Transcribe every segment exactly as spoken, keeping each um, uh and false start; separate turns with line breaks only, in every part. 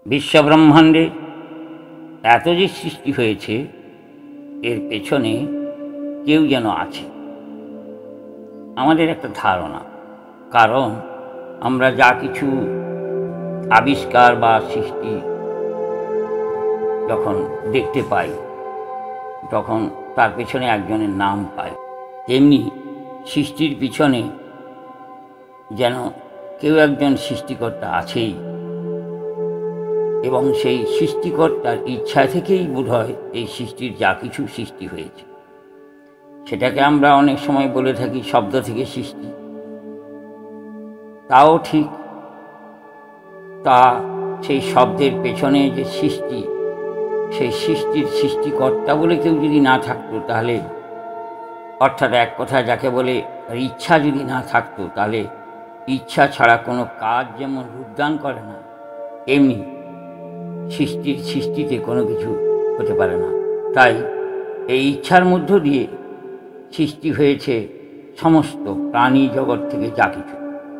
বিশ্বব্রহ্মাণ্ডে এত যে সৃষ্টি হয়েছে, এর পেছনে কেউ যেন আছে, আমাদের একটা ধারণা। কারণ আমরা যা কিছু আবিষ্কার বা সৃষ্টি যখন দেখতে পাই, তখন তার পেছনে একজনের নাম পাই। তেমনি সৃষ্টির পিছনে যেন কেউ একজন সৃষ্টিকর্তা আছেই, এবং সেই সৃষ্টিকর্তার ইচ্ছা থেকেই বোধহয় এই সৃষ্টির যা কিছু সৃষ্টি হয়েছে। সেটাকে আমরা অনেক সময় বলে থাকি শব্দ থেকে সৃষ্টি, তাও ঠিক। তা সেই শব্দের পেছনে যে সৃষ্টি, সেই সৃষ্টির সৃষ্টিকর্তা বলে কেউ যদি না থাকতো, তাহলে অর্থাৎ এক কথা যাকে বলে ইচ্ছা যদি না থাকতো, তাহলে ইচ্ছা ছাড়া কোনো কাজ যেমন রূপদান করে না, এমনি সৃষ্টির সৃষ্টিতে কোনো কিছু হতে পারে না। তাই এই ইচ্ছার মধ্য দিয়ে সৃষ্টি হয়েছে সমস্ত প্রাণী জগৎ থেকে যা কিছু,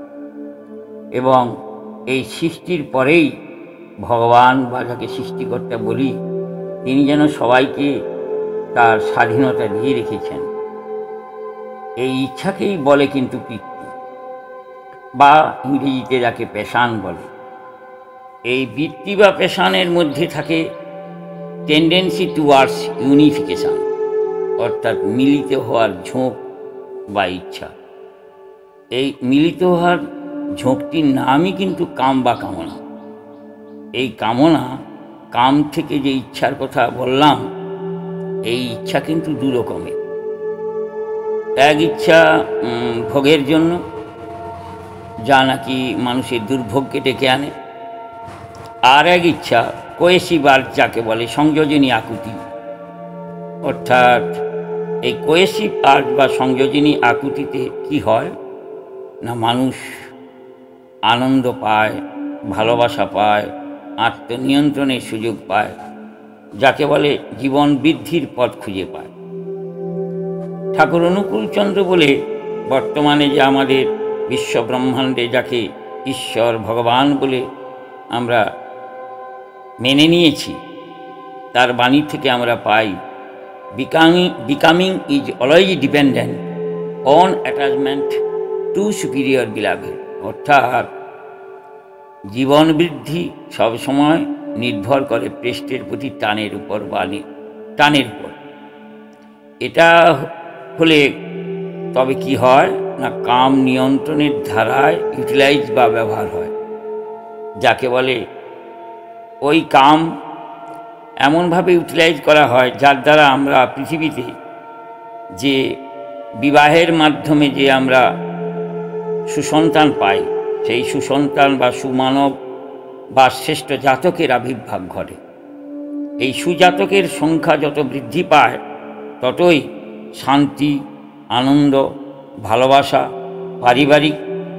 এবং এই সৃষ্টির পরেই ভগবান বা যাকে সৃষ্টিকর্তা বলি, তিনি যেন সবাইকে তার স্বাধীনতা দিয়ে রেখেছেন। এই ইচ্ছাকেই বলে কিন্তু বৃত্তি, বা ইংরেজিতে যাকে প্যাশান বলে। এই বৃত্তি বা প্যাশানের মধ্যে থাকে টেন্ডেন্সি টুয়ার্ডস ইউনিফিকেশন, অর্থাৎ মিলিত হওয়ার ঝোঁক বা ইচ্ছা। এই মিলিত হওয়ার ঝোঁকটির নামই কিন্তু কাম বা কামনা। এই কামনা, কাম থেকে যে ইচ্ছার কথা বললাম, এই ইচ্ছা কিন্তু দু রকমের। এক ইচ্ছা ভোগের জন্য, যা নাকি মানুষের দুর্ভোগকে ডেকে আনে। আর এক ইচ্ছা কোয়েসিভ আর্ট, যাকে বলে সংযোজনী আকুতি। অর্থাৎ এই কোয়েসিভ আর্ট বা সংযোজনী আকুতিতে কি হয় না, মানুষ আনন্দ পায়, ভালোবাসা পায়, আত্মনিয়ন্ত্রণের সুযোগ পায়, যাকে বলে জীবন বৃদ্ধির পথ খুঁজে পায়। ঠাকুর অনুকূলচন্দ্র বলে বর্তমানে যে আমাদের বিশ্বব্রহ্মাণ্ডে যাকে ঈশ্বর ভগবান বলে আমরা মেনে নিয়েছি, তার বাণী থেকে আমরা পাই, becoming becoming is always dependent on attachment to superior beloved. অর্থাৎ জীবন বৃদ্ধি সবসময় নির্ভর করে প্রেষ্টের প্রতি টানের উপর বা টানের উপর। এটা হলে তবে কি হয় না, কাম নিয়ন্ত্রণের ধারায় ইউটিলাইজ বা ব্যবহার হয়, যাকে বলে ওই কাম এমনভাবে ইউটিলাইজ করা হয়, যার দ্বারা আমরা পৃথিবীতে যে বিবাহের মাধ্যমে যে আমরা সুসন্তান পাই, সেই সুসন্তান বা সুমানব বা শ্রেষ্ঠ জাতকের আবির্ভাব ঘটে। এই সুজাতকের সংখ্যা যত বৃদ্ধি পায়, ততই শান্তি, আনন্দ, ভালোবাসা, পারিবারিক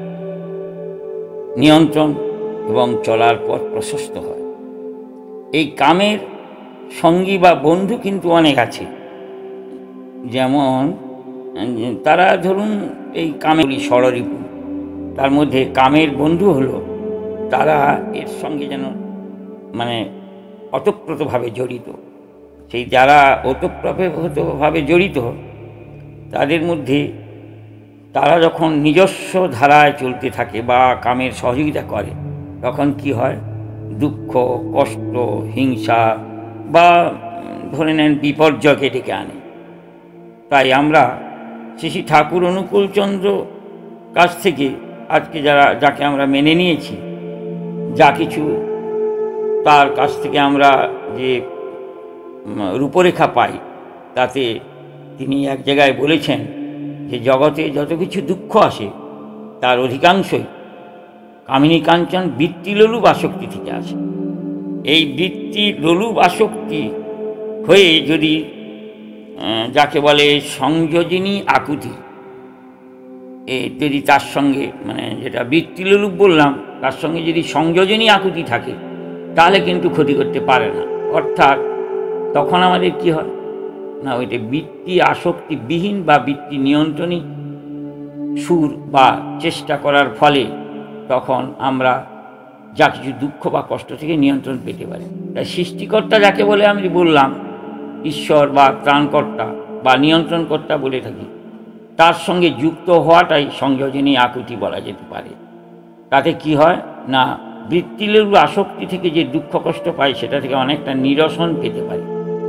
নিয়ন্ত্রণ এবং চলার পথ প্রশস্ত হয়। এই কামের সঙ্গী বা বন্ধু কিন্তু অনেক আছে। যেমন তারা ধরুন এই কামের ষড়রিপু, তার মধ্যে কামের বন্ধু হলো তারা এর সঙ্গে যেন মানে ওতপ্রোতভাবে জড়িত। সেই যারা ওতপ্রোতভাবে জড়িত, তাদের মধ্যে তারা যখন নিজস্ব ধারায় চলতে থাকে বা কামের সহযোগিতা করে, তখন কি হয়, দুঃখ, কষ্ট, হিংসা বা ধরে নেন বিপর্যয়কে ডেকে আনে। তাই আমরা শ্রী শ্রী ঠাকুর অনুকূলচন্দ্র কাছ থেকে আজকে যারা যাকে আমরা মেনে নিয়েছি, যা কিছু তার কাছ থেকে আমরা যে রূপরেখা পাই, তাতে তিনি এক জায়গায় বলেছেন যে জগতে যত কিছু দুঃখ আসে, তার অধিকাংশই কামিনী কাঞ্চন বৃত্তি লোলুপ আসক্তি থেকে আসে। এই বৃত্তি লোলুপ আসক্তি হয়ে যদি যাকে বলে সংযোজনী আকুতি, এ যদি তার সঙ্গে মানে যেটা বৃত্তি লোলুপ বললাম, তার সঙ্গে যদি সংযোজনী আকুতি থাকে, তাহলে কিন্তু ক্ষতি করতে পারে না। অর্থাৎ তখন আমাদের কি হয় না, ওইটা বৃত্তি আসক্তিবিহীন বা বৃত্তি নিয়ন্ত্রণী সুর বা চেষ্টা করার ফলে তখন আমরা যা কিছু দুঃখ বা কষ্ট থেকে নিয়ন্ত্রণ পেতে পারে। তাই সৃষ্টিকর্তা যাকে বলে আমি বললাম, ঈশ্বর বা ত্রাণকর্তা বা নিয়ন্ত্রণকর্তা বলে থাকি, তার সঙ্গে যুক্ত হওয়াটাই সংযোজনী আকুতি বলা যেতে পারে। তাতে কি হয় না, বৃত্তিলোভ আসক্তি থেকে যে দুঃখ কষ্ট পায় সেটা থেকে অনেকটা নিরসন পেতে পারে।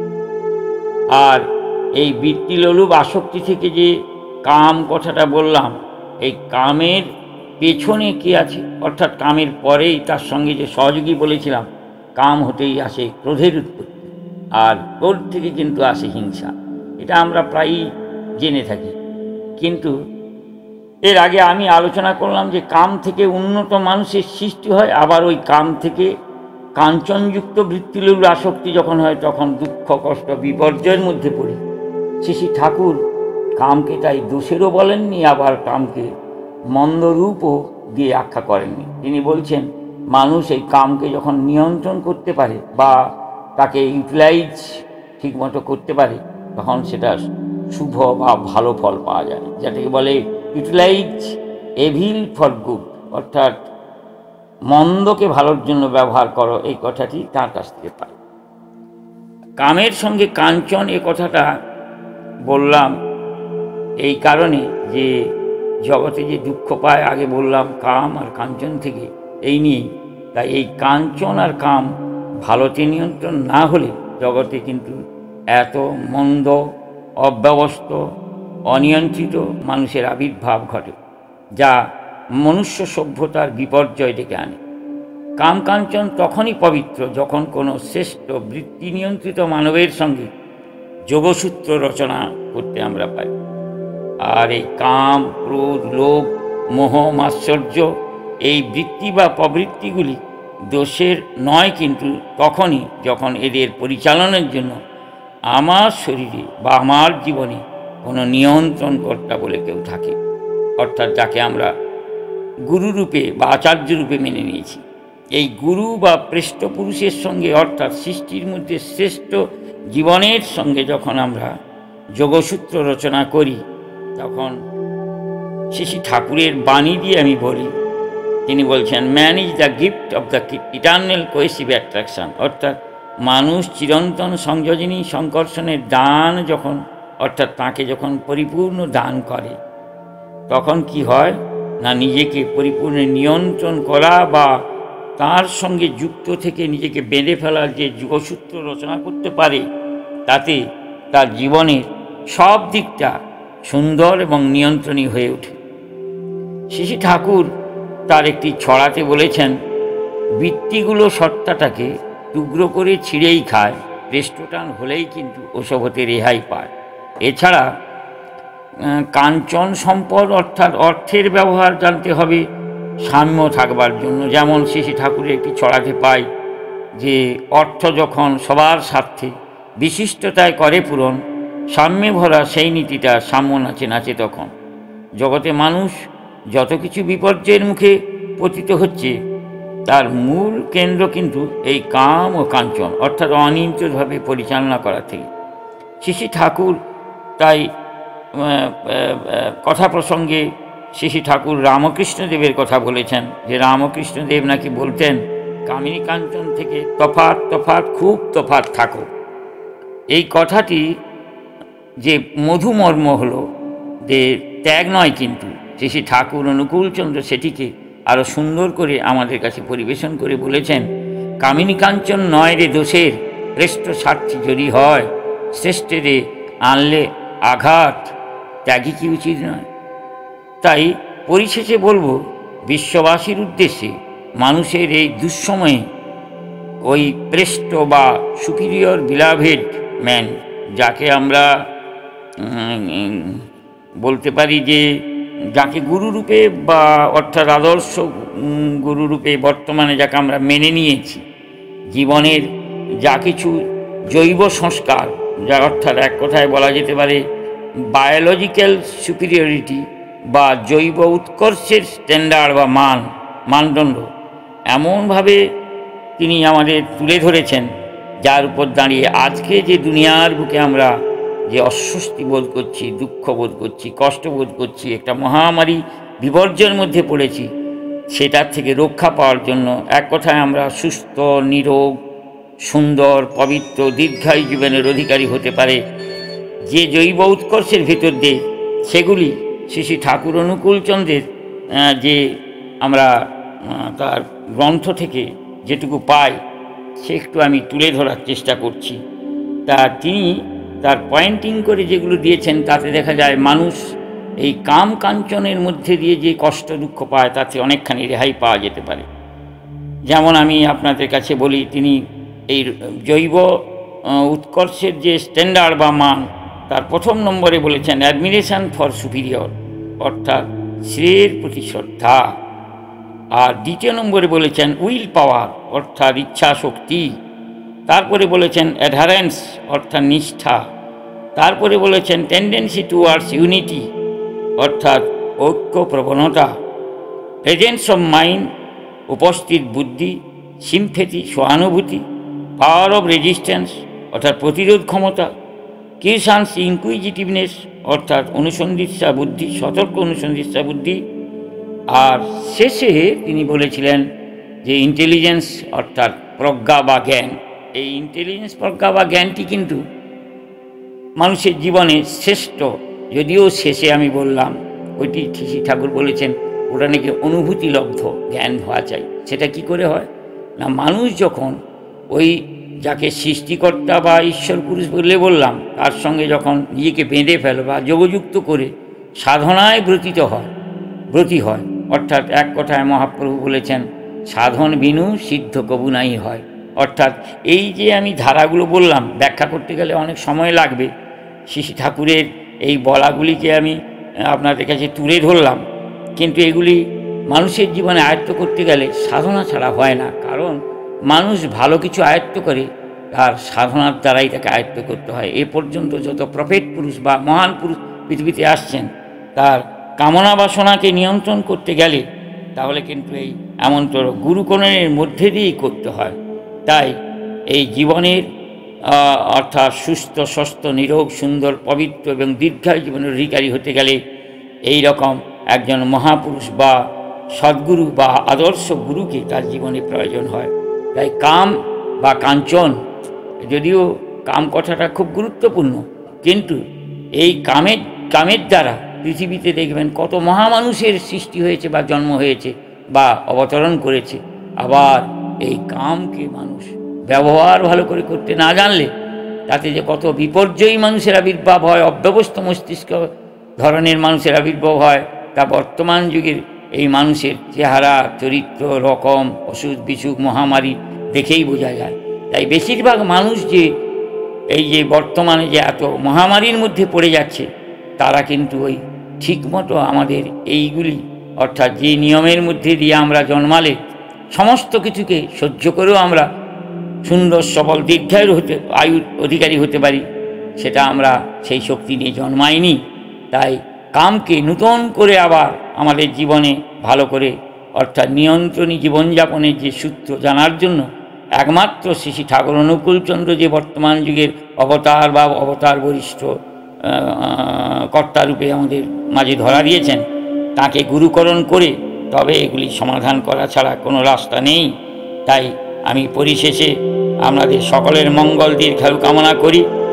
আর এই বৃত্তিলোভ আসক্তি থেকে যে কাম কথাটা বললাম, এই কামের পেছনে কি আছে, অর্থাৎ কামের পরেই তার সঙ্গে যে সহযোগী বলেছিলাম, কাম হতেই আসে ক্রোধের উৎপত্তি, আর ক্রোধ থেকে কিন্তু আসে হিংসা। এটা আমরা প্রায়ই জেনে থাকি। কিন্তু এর আগে আমি আলোচনা করলাম যে কাম থেকে উন্নত মানুষের সৃষ্টি হয়, আবার ওই কাম থেকে কাঞ্চনযুক্ত বৃত্তিলোভ আসক্তি যখন হয় তখন দুঃখ কষ্ট বিপর্যয়ের মধ্যে পড়ি। শ্রী শ্রী ঠাকুর কামকে তাই দোষেরও বলেননি, আবার কামকে মন্দরূপও দিয়ে আখ্যা করেননি। তিনি বলছেন মানুষ এই কামকে যখন নিয়ন্ত্রণ করতে পারে বা তাকে ইউটিলাইজ ঠিকমতো করতে পারে, তখন সেটা শুভ বা ভালো ফল পাওয়া যায়, যেটাকে বলে ইউটিলাইজ এভিল ফর গুড, অর্থাৎ মন্দকে ভালোর জন্য ব্যবহার করো, এই কথাটি তার কাছ থেকে পাই। কামের সঙ্গে কাঞ্চন এ কথাটা বললাম এই কারণে যে জগতে যে দুঃখ পায়, আগে বললাম কাম আর কাঞ্চন থেকে, এই নিয়েই। তাই এই কাঞ্চন আর কাম ভালোতে নিয়ন্ত্রণ না হলে জগতে কিন্তু এত মন্দ, অব্যবস্থ, অনিয়ন্ত্রিত মানুষের আবির্ভাব ঘটে, যা মনুষ্য সভ্যতার বিপর্যয় ডেকে আনে। কাম কাঞ্চন তখনই পবিত্র যখন কোনো শ্রেষ্ঠ বৃত্তি নিয়ন্ত্রিত মানবের সঙ্গে যোগসূত্র রচনা করতে আমরা পাই। আর এই কাম, ক্রোধ, লোভ, মোহ, মাৎসর্য এই বৃত্তি বা প্রবৃত্তিগুলি দোষের নয়, কিন্তু তখনই যখন এদের পরিচালনার জন্য আমার শরীরে বা আমার জীবনে কোনো নিয়ন্ত্রণকর্তা বলে কেউ থাকে, অর্থাৎ যাকে আমরা গুরুরূপে বা আচার্য রূপে মেনে নিয়েছি। এই গুরু বা পৃষ্ঠপুরুষের সঙ্গে, অর্থাৎ সৃষ্টির মধ্যে শ্রেষ্ঠ জীবনের সঙ্গে যখন আমরা যোগসূত্র রচনা করি, তখন শ্রী শ্রী ঠাকুরের বাণী দিয়ে আমি বলি, তিনি বলছেন man is the gift of the eternal cohesive attraction, অর্থাৎ মানুষ চিরন্তন সংযোজনী সংকর্ষণের দান যখন, অর্থাৎ তাকে যখন পরিপূর্ণ দান করে, তখন কি হয় না, নিজেকে পরিপূর্ণ নিয়ন্ত্রণ করা বা তার সঙ্গে যুক্ত থেকে নিজেকে বেঁধে ফেলার যে যোগসূত্র রচনা করতে পারে, তাতে তার জীবনের সব দিকটা সুন্দর এবং নিয়ন্ত্রণী হয়ে ওঠে। শ্রী শ্রী ঠাকুর তার একটি ছড়াতে বলেছেন, বৃত্তিগুলো সত্তাটাকে টুকরো করে ছিঁড়েই খায়, পৃষ্ঠটান হলেই কিন্তু ওসব হতে রেহাই পায়। এছাড়া কাঞ্চন সম্পদ, অর্থাৎ অর্থের ব্যবহার জানতে হবে সাম্য থাকবার জন্য। যেমন শ্রী শ্রী ঠাকুরের একটি ছড়াতে পাই যে অর্থ যখন সবার স্বার্থে বিশিষ্টতায় করে পূরণ, সাম্যে ভরা সেই নীতিটা সাম্য নাচে নাচে তখন। জগতে মানুষ যত কিছু বিপর্যয়ের মুখে পতিত হচ্ছে, তার মূল কেন্দ্র কিন্তু এই কাম ও কাঞ্চন, অর্থাৎ অনিয়ন্ত্রিতভাবে পরিচালনা করা থেকে। শ্রী শ্রী ঠাকুর তাই কথা প্রসঙ্গে শ্রী শ্রী ঠাকুর রামকৃষ্ণদেবের কথা বলেছেন, যে রামকৃষ্ণদেব নাকি বলতেন, কামিনী কাঞ্চন থেকে তফাৎ তফাৎ খুব তফাৎ থাকো। এই কথাটি যে মধুমর্ম হলো, যে ত্যাগ নয়, কিন্তু শ্রী শ্রী ঠাকুর অনুকূলচন্দ্র সেটিকে আরও সুন্দর করে আমাদের কাছে পরিবেশন করে বলেছেন, কামিনী কাঞ্চন নয় রে দোষের, শ্রেষ্ঠ স্বার্থী যদি হয়, শ্রেষ্ঠরে আনলে আঘাত, ত্যাগই কি উচিত নয়? তাই পরিশেষে বলবো, বিশ্ববাসীর উদ্দেশ্যে মানুষের এই দুঃসময়ে ওই শ্রেষ্ঠ বা সুপিরিয়র বিলাভেড ম্যান, যাকে আমরা বলতে পারি যে যাকে গুরুরূপে বা অর্থাৎ আদর্শ গুরুরূপে বর্তমানে যাকে আমরা মেনে নিয়েছি, জীবনের যা কিছু জৈব সংস্কার, যা অর্থাৎ এক কথায় বলা যেতে পারে বায়োলজিক্যাল সুপিরিয়রিটি বা জৈব উৎকর্ষের স্ট্যান্ডার্ড বা মান মানদণ্ড এমনভাবে তিনি আমাদের তুলে ধরেছেন, যার উপর দাঁড়িয়ে আজকে যে দুনিয়ার বুকে আমরা যে অস্বস্তি বোধ করছি, দুঃখ বোধ করছি, কষ্ট বোধ করছি, একটা মহামারী বিপর্যয়ের মধ্যে পড়েছি, সেটার থেকে রক্ষা পাওয়ার জন্য এক কথায় আমরা সুস্থ, নিরোগ, সুন্দর, পবিত্র, দীর্ঘায়ু জীবনের অধিকারী হতে পারে যে জৈব উৎকর্ষের ভিতর দিয়ে, সেগুলি শ্রী শ্রী ঠাকুর অনুকূলচন্দ্রের যে আমরা তার গ্রন্থ থেকে যেটুকু পাই সে একটু আমি তুলে ধরার চেষ্টা করছি। তা তিনি তার পয়েন্টিং করে যেগুলো দিয়েছেন তাতে দেখা যায় মানুষ এই কাম কাঞ্চনের মধ্যে দিয়ে যে কষ্ট দুঃখ পায় তাতে অনেকখানি রেহাই পাওয়া যেতে পারে। যেমন আমি আপনাদের কাছে বলি, তিনি এই জৈব উৎকর্ষের যে স্ট্যান্ডার্ড বা মান তার প্রথম নম্বরে বলেছেন অ্যাডমিরেশন ফর সুপিরিয়র, অর্থাৎ শ্রেয়ের প্রতি শ্রদ্ধা। আর দ্বিতীয় নম্বরে বলেছেন উইল পাওয়ার, অর্থাৎ ইচ্ছা শক্তি। তারপরে বলেছেন অ্যাডহারেন্স, অর্থাৎ নিষ্ঠা। তারপরে বলেছেন টেন্ডেন্সি টুয়ার্ডস ইউনিটি, অর্থাৎ ঐক্য প্রবণতা। প্রেজেন্স অফ মাইন্ড, উপস্থিত বুদ্ধি। সিম্পেথি, সহানুভূতি। পাওয়ার অফ রেজিস্ট্যান্স, অর্থাৎ প্রতিরোধ ক্ষমতা। কিরসান্স ইনকুইজিটিভনেস, অর্থাৎ অনুসন্ধিৎসা বুদ্ধি, সতর্ক অনুসন্ধিৎসা বুদ্ধি। আর শেষে তিনি বলেছিলেন যে ইন্টেলিজেন্স, অর্থাৎ প্রজ্ঞা বা জ্ঞান। এই ইন্টেলিজেন্স, প্রজ্ঞা বা জ্ঞানটি কিন্তু মানুষের জীবনে শ্রেষ্ঠ, যদিও শেষে আমি বললাম ওইটি শ্রী ঠাকুর বলেছেন ওটা নাকি অনুভূতিলব্ধ জ্ঞান হওয়া চাই। সেটা কি করে হয় না, মানুষ যখন ওই যাকে সৃষ্টিকর্তা বা ঈশ্বর পুরুষ বলে বললাম তার সঙ্গে যখন নিজেকে বেঁধে ফেলে বা যোগযুক্ত করে সাধনায় ব্রতিত হয় ব্রতী হয়, অর্থাৎ এক কথায় মহাপ্রভু বলেছেন সাধন বিনু সিদ্ধ কবু নাই হয়। অর্থাৎ এই যে আমি ধারাগুলো বললাম ব্যাখ্যা করতে গেলে অনেক সময় লাগবে। শ্রী ঠাকুরের এই বলাগুলিকে আমি আপনাদের কাছে তুলে ধরলাম, কিন্তু এগুলি মানুষের জীবনে আয়ত্ত করতে গেলে সাধনা ছাড়া হয় না। কারণ মানুষ ভালো কিছু আয়ত্ত করে তার সাধনার দ্বারাই তাকে আয়ত্ত করতে হয়। এ পর্যন্ত যত প্রফেট পুরুষ বা মহান পুরুষ পৃথিবীতে আসছেন তার কামনা বাসনাকে নিয়ন্ত্রণ করতে গেলে তাহলে কিন্তু এই এমনতর গুরুকরণের মধ্যে দিয়েই করতে হয়। তাই এই জীবনের অর্থাৎ সুস্থ, স্বস্থ, নিরোগ, সুন্দর, পবিত্র এবং দীর্ঘায়ু জীবনের অধিকারী হতে গেলে এই রকম একজন মহাপুরুষ বা সদ্গুরু বা আদর্শ গুরুকে তার জীবনে প্রয়োজন হয়। তাই কাম বা কাঞ্চন, যদিও কাম কথাটা খুব গুরুত্বপূর্ণ, কিন্তু এই কামের কামের দ্বারা পৃথিবীতে দেখবেন কত মহামানুষের সৃষ্টি হয়েছে বা জন্ম হয়েছে বা অবতরণ করেছে। আবার এই কামকে মানুষ ব্যবহার ভালো করে করতে না জানলে তাতে যে কত বিপর্যয়ী মানুষের আবির্ভাব হয়, অব্যবস্থ মস্তিষ্ক ধরনের মানুষের আবির্ভাব হয়, তা বর্তমান যুগের এই মানুষের চেহারা, চরিত্র, রকম, অসুখ বিসুখ, মহামারী দেখেই বোঝা যায়। তাই বেশিরভাগ মানুষ যে এই যে বর্তমানে যে এত মহামারীর মধ্যে পড়ে যাচ্ছে তারা কিন্তু ওই ঠিকমতো আমাদের এইগুলি অর্থাৎ যে নিয়মের মধ্যে দিয়ে আমরা জন্মালে সমস্ত কিছুকে সহ্য করেও আমরা সুন্দর, সবল, দীর্ঘায়ু হতে আয়ুর অধিকারী হতে পারি, সেটা আমরা সেই শক্তি নিয়ে জন্মাইনি। তাই কামকে নূতন করে আবার আমাদের জীবনে ভালো করে অর্থাৎ নিয়ন্ত্রণী জীবনযাপনের যে সূত্র জানার জন্য একমাত্র শ্রী শ্রী ঠাকুর অনুকূলচন্দ্র যে বর্তমান যুগের অবতার বা অবতার বরিষ্ঠ কর্তারূপে আমাদের মাঝে ধরা দিয়েছেন, তাকে গুরুকরণ করে তবে এগুলি সমাধান করা ছাড়া কোনো রাস্তা নেই। তাই আমি পরিশেষে আপনাদের সকলের মঙ্গল দীর্ঘায়ু কামনা করি।